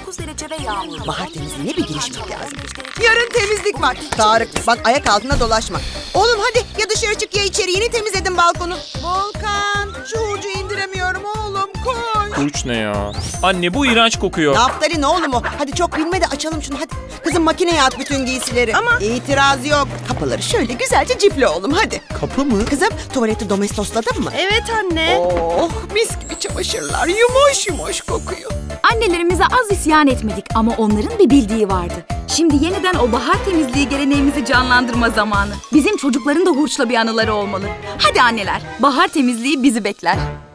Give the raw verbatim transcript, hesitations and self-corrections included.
dokuz derece ve yağmur. Bahar temizliğine bir girişmek lazım. Yarın temizlik var. Tarık bak ayak altına dolaşma. Oğlum hadi ya dışarı çık ya içeri. Yeni temizledim balkonu. Volkan şu hurcu indiremiyorum oğlum koy. Hurç ne ya? Anne bu iğrenç kokuyor. Naftalin oğlum o. Hadi çok bilme de açalım şunu hadi. Kızım makineye at bütün giysileri. Ama İtiraz yok. Kapıları şöyle güzelce ciple oğlum hadi. Kapı mı? Kızım tuvaleti domestosladın mı? Evet anne. Oh mis gibi çamaşırlar yumuş yumuş kokuyor. Annelerimize az isyan etmedik ama onların bir bildiği vardı. Şimdi yeniden o bahar temizliği geleneğimizi canlandırma zamanı. Bizim çocukların da hurçla bir anıları olmalı. Hadi anneler, bahar temizliği bizi bekler.